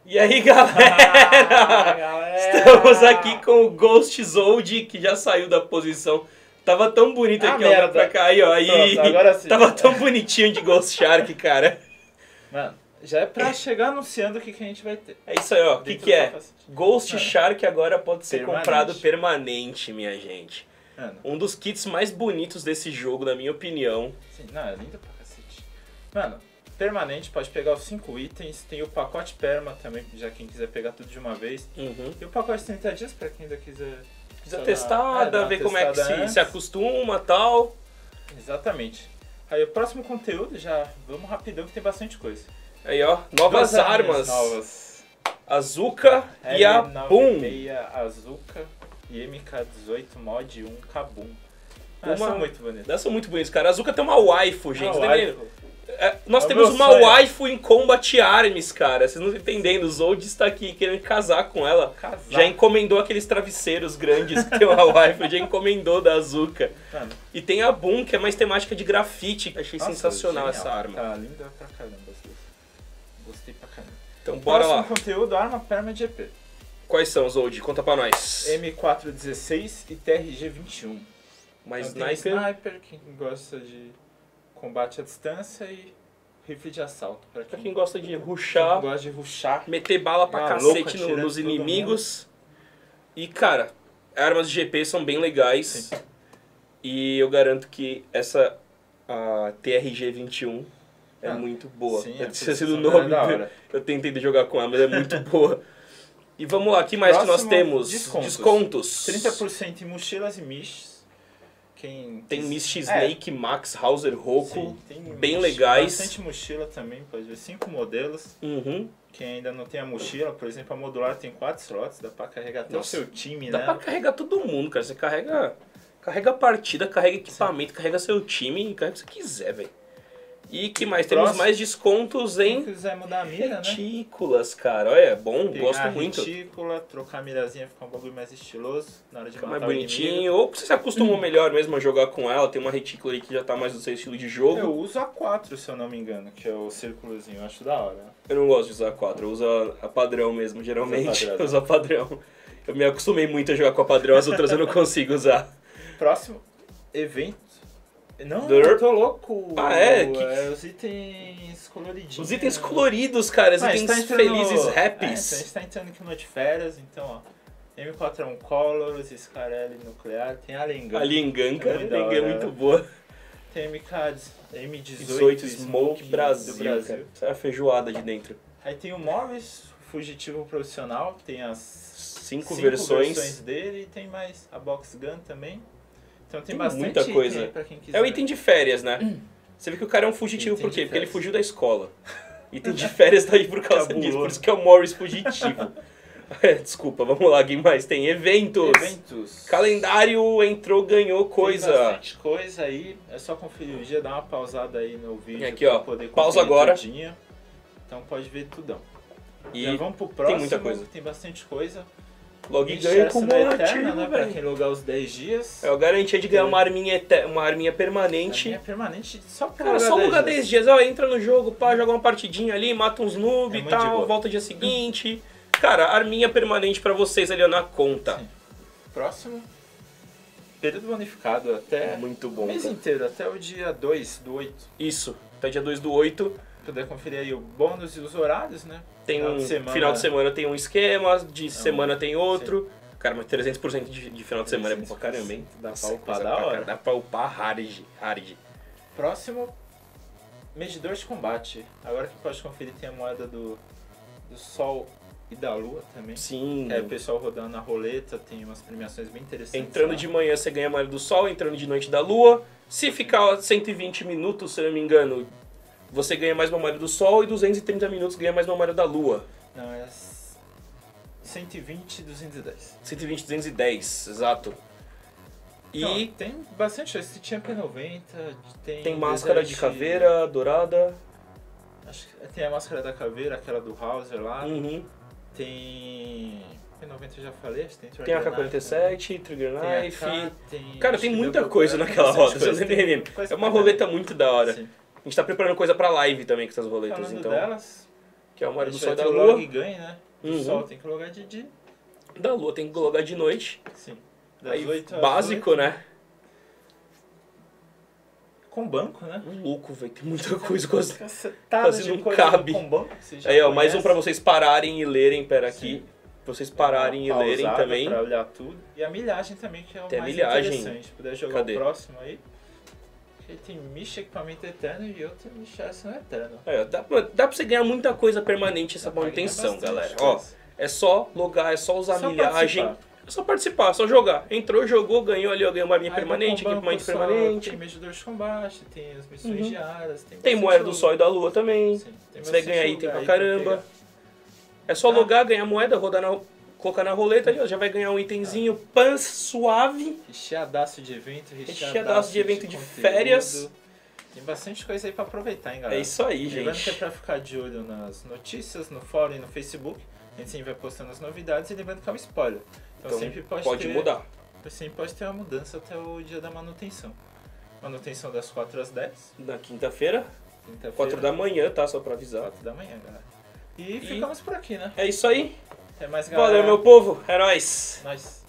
E aí, galera? Galera! Estamos aqui com o Ghost Zold, que já saiu da posição. Tava tão bonito aqui, ó, merda. pra cá. Aí, ó, aí. Pronto, agora sim. Tava tão bonitinho de Ghost Shark, cara. Mano, já é pra chegar anunciando o que a gente vai ter. É isso aí, ó. O que Dentro que do é? capacete. Ghost Mano, Shark agora pode ser permanente. comprado permanente, minha gente. Mano, Um dos kits mais bonitos desse jogo, na minha opinião. sim, não, é lindo pra cacete. Mano, permanente, pode pegar os 5 itens. Tem o pacote perma também, já quem quiser pegar tudo de uma vez. Uhum. E o pacote 30 dias pra quem ainda quiser... Precisa só testar, dar uma ver como é que testada se antes. acostuma e tal. Exatamente. Aí o próximo conteúdo, já vamos rapidão que tem bastante coisa. Aí, ó, novas Duas armas. arminhas novas. Azuka e a Boom. L96 Azuka e MK18 Mod 1 Kabum. Ah, são muito bonitos. Elas são muito bonitas, cara. A Azuka tem uma waifu, gente. Vocês tá entendendo? Nós É o temos meu uma sonho. waifu em Combat Arms, cara. Vocês não estão entendendo. O Zold está aqui querendo casar com ela. Casar. Já encomendou aqueles travesseiros grandes que tem uma waifu. Já encomendou da Azuka. Mano, E tem a Boom, que é mais temática de grafite. Achei nossa, sensacional genial. essa arma. Tá linda pra caramba. Gostei pra caramba. Então bora Próximo lá. conteúdo, arma perma de EP. Quais são, Zold? Conta pra nós. M416 e TRG21. Mais Então, tem sniper. sniper, quem gosta de combate à distância e rifle de assalto. Pra Pra quem, quem gosta de quem rushar, gosta de rushar. meter bala pra Ah, louca, cacete atirando nos todo inimigos. E, cara, armas de GP são bem legais. Sim. E eu garanto que essa a TRG21 é Ah, muito boa. sim, Eu a esqueci do posição nome. é da hora. Eu tentei de jogar com ela, mas é muito boa. E vamos lá, o que mais que nós Próximo, temos? descontos. 30% em mochilas e mists. Quem Tem quis- Mist É, Snake, Max, Hauser, Roku. sim, tem bem legais. Bastante mochila também, pode ver 5 modelos. Uhum. Quem ainda não tem a mochila, por exemplo, a modular tem 4 slots, dá pra carregar até Nossa, o seu time, Dá né? pra carregar todo mundo, cara. Você carrega a partida, carrega equipamento, carrega seu time, carrega o que você quiser, velho. E que mais? Temos Próximo. mais descontos Quem em quiser mudar a mira, né? retículas, cara. Olha, é bom, Pegar gosto a muito. retícula, trocar a mirazinha, ficar um bagulho mais estiloso na hora de Fica matar mais o inimigo. bonitinho. Ou você se acostumou melhor mesmo a jogar com ela. Tem uma retícula aí que já tá mais do seu estilo de jogo. Eu uso a 4, se eu não me engano, que é o círculozinho, eu acho da hora. Eu não gosto de usar a 4, eu uso a padrão mesmo, geralmente. Usa a padrão. Eu uso a padrão. Eu me acostumei muito a jogar com a padrão, as outras eu não consigo usar. Próximo, evento. Não, Derp. eu tô louco. Ah, é? Os itens coloridinhos. Os itens coloridos, cara, os Ah, itens está entrando- felizes, então a happys. gente tá entrando aqui no de férias, então, ó. M4A1 Colors, Scarelli Nuclear, tem a Lengan. A Lingan, cara, a muito da Lingan é hora. muito boa. Tem M18 18 Smoke Brasil, do Brasil. cara. Sai a feijoada de dentro. Aí tem o Morris, Fugitivo Profissional, tem as 5 cinco versões. dele e tem mais a Box Gun também. Então tem Tem bastante muita item coisa. aí pra quem quiser. É o item de férias, né? Você vê que o cara é um fugitivo Item por de quê? Porque ele férias. fugiu da escola. Item de férias tá aí por causa Cabulou. disso. Por isso que é o Morris fugitivo. Desculpa, vamos lá, quem mais? Tem eventos. Eventos. Calendário entrou, ganhou coisa. Tem bastante coisa aí, é só conferir o dia, dar uma pausada aí no vídeo. Aqui, pra ó, poder pausa conferir agora. tudinho. Então pode ver tudão. E Já vamos pro próximo, muita coisa. tem bastante coisa. log Tem ganha com Eterna, motivo, né, pra velho. quem logar os 10 dias. É a garantia de ganhar uma arminha permanente. É permanente só pra Cara, só lugar 10 dias, ó, entra no jogo, pá, joga uma partidinha ali, mata uns noob É e muito de tal, boa. volta dia seguinte. Cara, arminha permanente pra vocês ali ó, na conta. Sim. Próximo. Período bonificado até Muito o bom. mês cara. inteiro, até o dia 2 do 8. Isso, até dia 2/8 Poder conferir aí o bônus e os horários, né? tem Final um. de semana. Final de semana tem um esquema, de semana tem outro. Cara, mas 300% de final de semana é bom pra caramba, hein? Dá Nossa, pra upar coisa da pra hora. caramba. Dá pra upar hard. Próximo, medidor de combate. Agora que pode conferir tem a moeda do Sol e da Lua também. Sim. É, o pessoal rodando a roleta, tem umas premiações bem interessantes. Entrando lá. de manhã você ganha a malha do sol, entrando de noite da lua. Se ficar 120 minutos, se eu não me engano, você ganha mais uma malha do sol e 230 minutos ganha mais uma malha da lua. Não, é 120 e 210. 120, 210, exato. E Então, tem bastante coisa. Se tinha P90, tem máscara de Desert- caveira dourada. Acho que tem a máscara da caveira, aquela do Hauser lá. Uhum. Tem. P90 eu já falei, acho que tem Tem a Trigger Knife, K-47, Trigger tem a Knife. K, tem- Cara, acho tem que muita Double coisa Barrel, naquela tem bastante roda, vocês coisa, entendem? coisa É uma pra roleta muito da hora. Sim. A gente tá preparando coisa pra live também com essas roletas, Falando então. delas, que é a moeda A do gente Sol vai e da ter o Lua. log ganho, né? Do Uhum. Sol tem que logar de dia. Da Lua tem que colocar de noite. Sim. Das Aí, 8 às básico, 8. né? Com banco, né? Louco, velho. Tem muita coisa quase. Cacetada quase de não coisa cabe. com banco. Você já Aí, ó, mais um conhece. pra vocês pararem e lerem. Pera aqui. Sim. Pra vocês pararem e Uma lerem pausada também. Pra olhar tudo. E a milhagem também, que é o Tem a mais milhagem. interessante. Se puder jogar Cadê? o próximo aí. Ele tem Misha Equipamento Eterno e outro Misha Ação Eterno. Aí, ó, dá pra você ganhar muita coisa permanente essa Dá pra ganhar manutenção, bastante galera. coisa. Ó, é só logar, é só usar Só milhagem. participar. É só participar, é só jogar. Entrou, jogou, ganhou ali, ó, ganhou uma arminha Aí permanente, no banco equipamento só permanente. Tem medidor de combate, tem as missões Uhum. diárias. Tem bastante moeda do jogo. Sol e da Lua também. Sim, tem Você vai bastante ganhar jogo item pra aí caramba. pegar. É só Tá. logar, ganhar moeda, colocar na roleta ali, ó, já vai ganhar um itemzinho pans suave. Recheadaço de evento, Recheadaço de evento de conteúdo. férias. Tem bastante coisa aí pra aproveitar, hein, galera. É isso aí, Lembrando que é gente. pra ficar de olho nas notícias, no fórum e no Facebook. A gente sempre vai postando as novidades e lembrando que é um spoiler. Então, sempre pode ter, mudar. Sempre pode ter uma mudança até o dia da manutenção. Manutenção das 4 às 10. Na quinta-feira, Quinta-feira, 4 da manhã, tá? Só pra avisar. 4 da manhã, galera. E ficamos por aqui, né? É isso aí. Até mais, galera. Valeu, meu povo. É nóis. Nós.